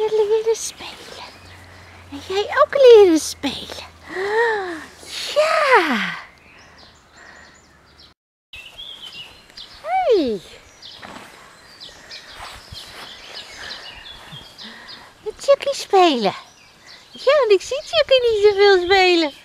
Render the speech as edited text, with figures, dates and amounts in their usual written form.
je leren spelen. En jij ook leren spelen. Ja! Hey! Met Chucky spelen. Ja, want ik zie Chucky niet zoveel spelen.